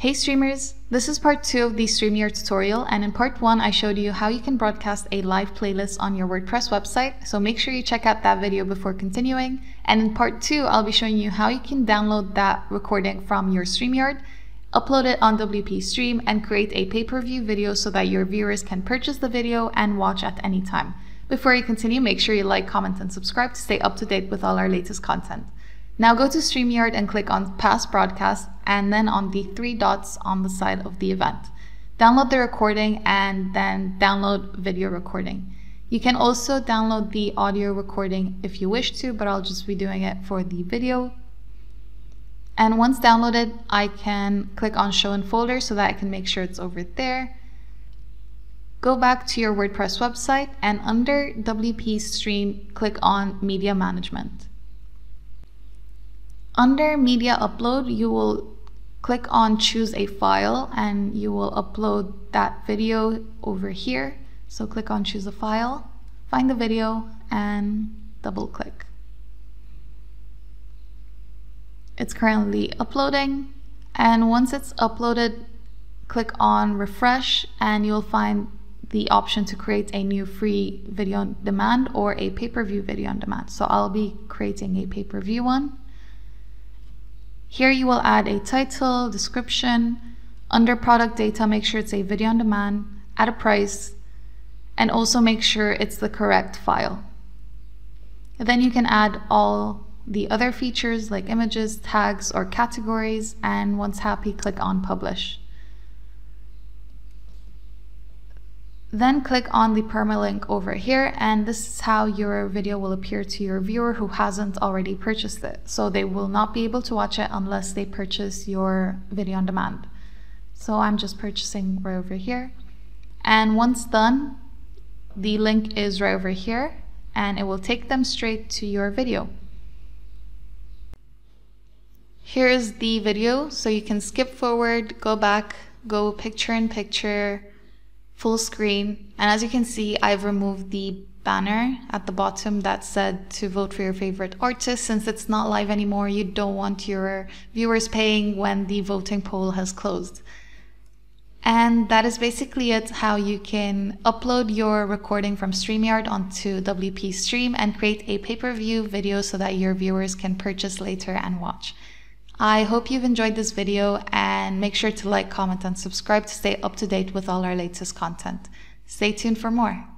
Hey streamers, this is part 2 of the StreamYard tutorial, and in part 1 I showed you how you can broadcast a live playlist on your WordPress website, so make sure you check out that video before continuing. And in part 2 I'll be showing you how you can download that recording from your StreamYard, upload it on WpStream, and create a pay-per-view video so that your viewers can purchase the video and watch at any time. Before you continue, make sure you like, comment, and subscribe to stay up to date with all our latest content. Now go to StreamYard and click on Past Broadcast and then on the 3 dots on the side of the event. Download the recording and then download video recording. You can also download the audio recording if you wish to, but I'll just be doing it for the video. And once downloaded, I can click on Show in Folder so that I can make sure it's over there. Go back to your WordPress website and under WpStream, click on Media Management. Under Media Upload, you will click on Choose a File and you will upload that video over here. So click on Choose a File, find the video and double click. It's currently uploading, and once it's uploaded, click on Refresh and you'll find the option to create a new free video on demand or a pay-per-view video on demand. So I'll be creating a pay-per-view one. Here you will add a title, description. Under product data, make sure it's a video on demand, add a price, and also make sure it's the correct file. And then you can add all the other features like images, tags, or categories, and once happy, click on Publish. Then click on the permalink over here, and this is how your video will appear to your viewer who hasn't already purchased it. So they will not be able to watch it unless they purchase your video on demand. So I'm just purchasing right over here. And once done, the link is right over here and it will take them straight to your video. Here is the video, so you can skip forward, go back, go picture in picture, full screen, and as you can see, I've removed the banner at the bottom that said to vote for your favorite artist. Since it's not live anymore, you don't want your viewers paying when the voting poll has closed. And that is basically it, how you can upload your recording from StreamYard onto WpStream and create a pay-per-view video so that your viewers can purchase later and watch. I hope you've enjoyed this video, and make sure to like, comment, and subscribe to stay up to date with all our latest content. Stay tuned for more.